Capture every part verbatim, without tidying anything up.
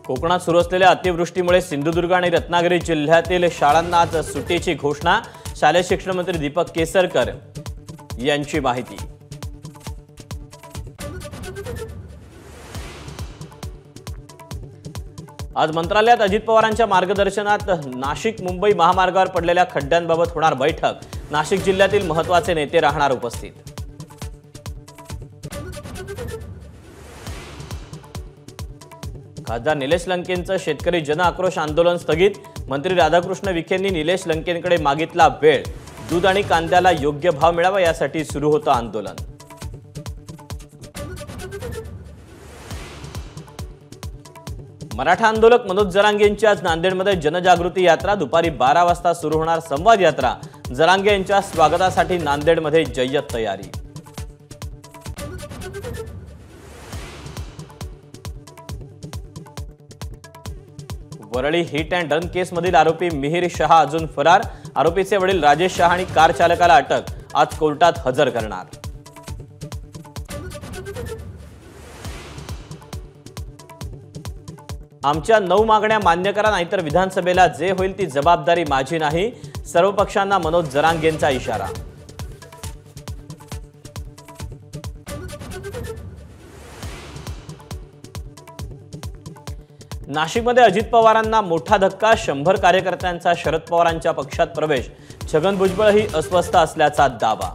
कोकणात सुरू असलेल्या अतिवृष्टीमुळे सिंधुदुर्ग आणि रत्नागिरी जिल्ह्यातील शाळांना आज सुट्टीची घोषणा। शालेय शिक्षण मंत्री दीपक केसरकर यांची माहिती। आज मंत्रालयात अजित पवारांच्या मार्गदर्शनात नाशिक मुंबई महामार्गावर पडलेल्या खड्ड्यांबाबत होणार बैठक। नाशिक जिल्ह्यातील महत्त्वाचे नेते राहणार उपस्थित। खासदार निलेश लंकेंचं शेतकरी जन आक्रोश आंदोलन स्थगित। मंत्री राधाकृष्ण विखेंनी निलेश लंकेंकडे मागितला वेळ। दूध आणि कांद्याला योग्य भाव मिळावा यासाठी सुरू होतं आंदोलन। मराठा आंदोलक मनोज जरांगेंची आज नांदेडमध्ये जनजागृती यात्रा। दुपारी बारा वाजता सुरू होणार संवाद यात्रा। जरांगे यांच्या स्वागतासाठी नांदेडमध्ये जय्यत तयारी। वरळी हिट अँड रन केसमधील आरोपी मिहिर शहा अजून फरार। आरोपीचे वडील राजेश शहा आणि कार चालकाला अटक। आज कोर्टात हजर करणार। आमच्या नऊ मागण्या मान्य करा, नाहीतर विधानसभेला जे होईल ती जबाबदारी माझी नाही। सर्व पक्षांना मनोज जरांगेंचा इशारा। नाशिकमध्ये अजित पवारांना मोठा धक्का। शंभर कार्यकर्त्यांचा शरद पवारांच्या पक्षात प्रवेश। छगन भुजबळही अस्वस्थ असल्याचा दावा।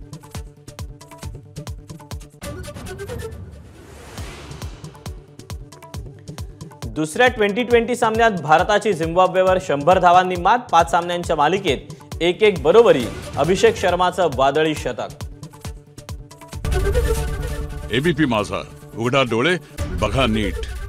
दुसऱ्या ट्वेंटी ट्वेंटी सामन्यात भारताची झिम्बाब्वेवर शंभर धावांनी मात। पाच सामन्यांच्या मालिकेत एक एक बरोबरी। अभिषेक शर्माचं वादळी शतक। एबीपी माझा, उघडा डोळे बघा नीट।